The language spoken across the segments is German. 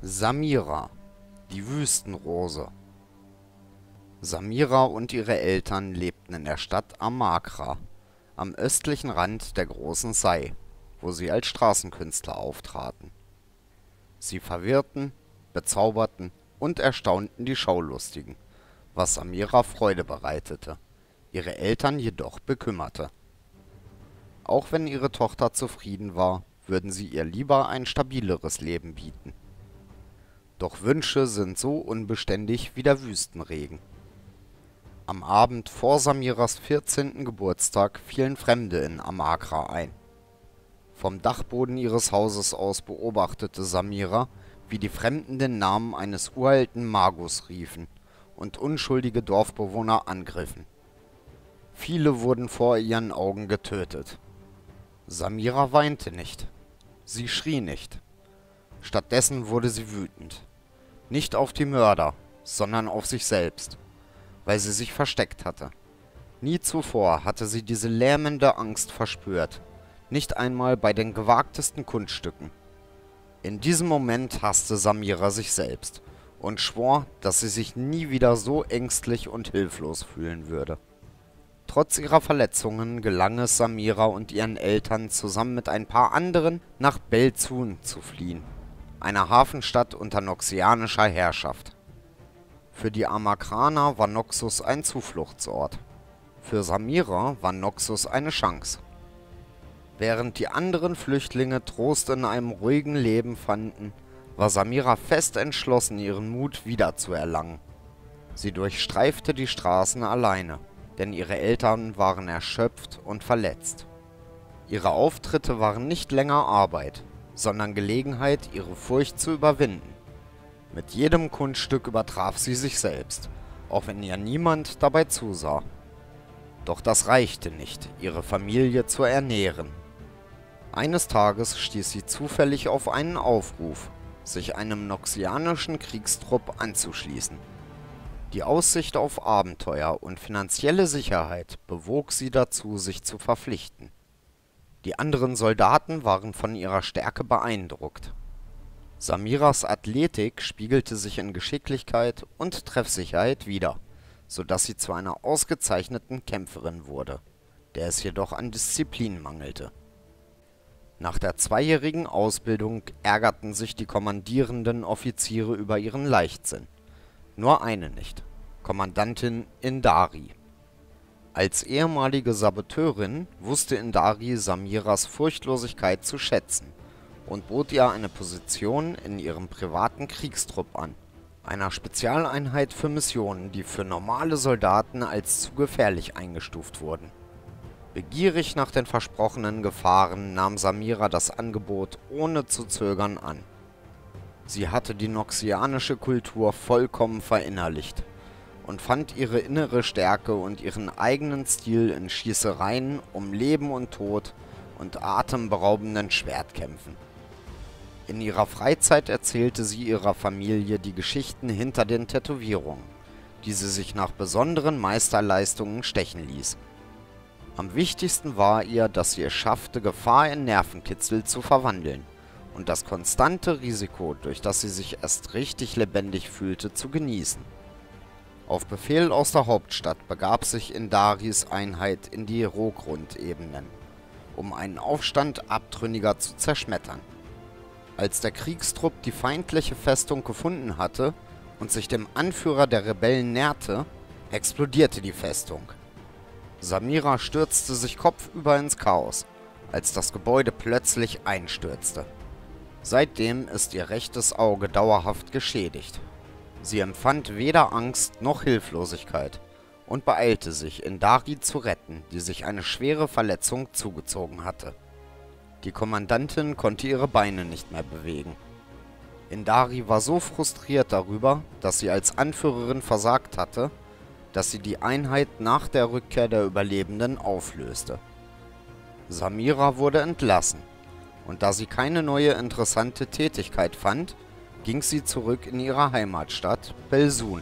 Samira, die Wüstenrose. Samira und ihre Eltern lebten in der Stadt Amakra, am östlichen Rand der Großen Sei, wo sie als Straßenkünstler auftraten. Sie verwirrten, bezauberten und erstaunten die Schaulustigen, was Samira Freude bereitete, ihre Eltern jedoch bekümmerte. Auch wenn ihre Tochter zufrieden war, würden sie ihr lieber ein stabileres Leben bieten. Doch Wünsche sind so unbeständig wie der Wüstenregen. Am Abend vor Samiras 14. Geburtstag fielen Fremde in Amakra ein. Vom Dachboden ihres Hauses aus beobachtete Samira, wie die Fremden den Namen eines uralten Magus riefen und unschuldige Dorfbewohner angriffen. Viele wurden vor ihren Augen getötet. Samira weinte nicht. Sie schrie nicht. Stattdessen wurde sie wütend. Nicht auf die Mörder, sondern auf sich selbst, weil sie sich versteckt hatte. Nie zuvor hatte sie diese lähmende Angst verspürt, nicht einmal bei den gewagtesten Kunststücken. In diesem Moment hasste Samira sich selbst und schwor, dass sie sich nie wieder so ängstlich und hilflos fühlen würde. Trotz ihrer Verletzungen gelang es Samira und ihren Eltern zusammen mit ein paar anderen nach Belzun zu fliehen, einer Hafenstadt unter noxianischer Herrschaft. Für die Amakraner war Noxus ein Zufluchtsort. Für Samira war Noxus eine Chance. Während die anderen Flüchtlinge Trost in einem ruhigen Leben fanden, war Samira fest entschlossen, ihren Mut wiederzuerlangen. Sie durchstreifte die Straßen alleine, denn ihre Eltern waren erschöpft und verletzt. Ihre Auftritte waren nicht länger Arbeit, sondern Gelegenheit, ihre Furcht zu überwinden. Mit jedem Kunststück übertraf sie sich selbst, auch wenn ihr niemand dabei zusah. Doch das reichte nicht, ihre Familie zu ernähren. Eines Tages stieß sie zufällig auf einen Aufruf, sich einem noxianischen Kriegstrupp anzuschließen. Die Aussicht auf Abenteuer und finanzielle Sicherheit bewog sie dazu, sich zu verpflichten. Die anderen Soldaten waren von ihrer Stärke beeindruckt. Samiras Athletik spiegelte sich in Geschicklichkeit und Treffsicherheit wider, sodass sie zu einer ausgezeichneten Kämpferin wurde, der es jedoch an Disziplin mangelte. Nach der zweijährigen Ausbildung ärgerten sich die kommandierenden Offiziere über ihren Leichtsinn. Nur eine nicht: Kommandantin Indari. Als ehemalige Saboteurin wusste Indari Samiras Furchtlosigkeit zu schätzen und bot ihr eine Position in ihrem privaten Kriegstrupp an, einer Spezialeinheit für Missionen, die für normale Soldaten als zu gefährlich eingestuft wurden. Begierig nach den versprochenen Gefahren nahm Samira das Angebot ohne zu zögern an. Sie hatte die noxianische Kultur vollkommen verinnerlicht und fand ihre innere Stärke und ihren eigenen Stil in Schießereien um Leben und Tod und atemberaubenden Schwertkämpfen. In ihrer Freizeit erzählte sie ihrer Familie die Geschichten hinter den Tätowierungen, die sie sich nach besonderen Meisterleistungen stechen ließ. Am wichtigsten war ihr, dass sie es schaffte, Gefahr in Nervenkitzel zu verwandeln und das konstante Risiko, durch das sie sich erst richtig lebendig fühlte, zu genießen. Auf Befehl aus der Hauptstadt begab sich Indaris Einheit in die Rohgrundebenen, um einen Aufstand Abtrünniger zu zerschmettern. Als der Kriegstrupp die feindliche Festung gefunden hatte und sich dem Anführer der Rebellen näherte, explodierte die Festung. Samira stürzte sich kopfüber ins Chaos, als das Gebäude plötzlich einstürzte. Seitdem ist ihr rechtes Auge dauerhaft geschädigt. Sie empfand weder Angst noch Hilflosigkeit und beeilte sich, Indari zu retten, die sich eine schwere Verletzung zugezogen hatte. Die Kommandantin konnte ihre Beine nicht mehr bewegen. Indari war so frustriert darüber, dass sie als Anführerin versagt hatte, dass sie die Einheit nach der Rückkehr der Überlebenden auflöste. Samira wurde entlassen, und da sie keine neue interessante Tätigkeit fand, ging sie zurück in ihre Heimatstadt Belzun.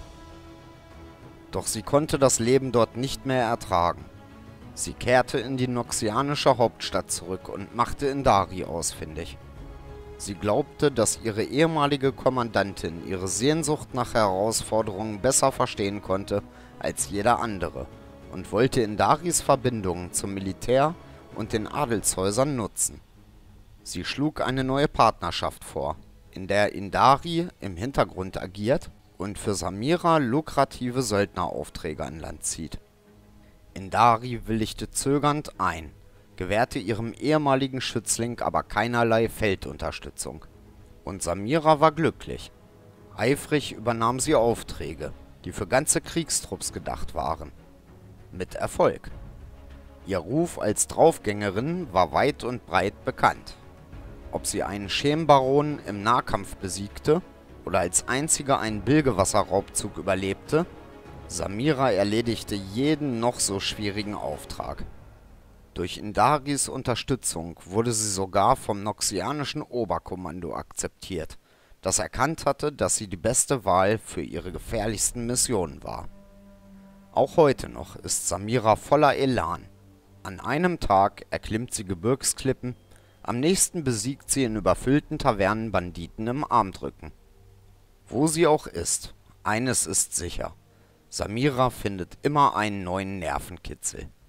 Doch sie konnte das Leben dort nicht mehr ertragen. Sie kehrte in die noxianische Hauptstadt zurück und machte Indari ausfindig. Sie glaubte, dass ihre ehemalige Kommandantin ihre Sehnsucht nach Herausforderungen besser verstehen konnte als jeder andere und wollte Indaris Verbindungen zum Militär und den Adelshäusern nutzen. Sie schlug eine neue Partnerschaft vor, in der Indari im Hintergrund agiert und für Samira lukrative Söldneraufträge an Land zieht. Indari willigte zögernd ein, gewährte ihrem ehemaligen Schützling aber keinerlei Feldunterstützung. Und Samira war glücklich. Eifrig übernahm sie Aufträge, die für ganze Kriegstrupps gedacht waren. Mit Erfolg. Ihr Ruf als Draufgängerin war weit und breit bekannt. Ob sie einen Schem-Baron im Nahkampf besiegte oder als einzige einen Bilgewasser-Raubzug überlebte, Samira erledigte jeden noch so schwierigen Auftrag. Durch Indaris Unterstützung wurde sie sogar vom noxianischen Oberkommando akzeptiert, das erkannt hatte, dass sie die beste Wahl für ihre gefährlichsten Missionen war. Auch heute noch ist Samira voller Elan. An einem Tag erklimmt sie Gebirgsklippen, am nächsten besiegt sie in überfüllten Tavernen Banditen im Armdrücken. Wo sie auch ist, eines ist sicher: Samira findet immer einen neuen Nervenkitzel.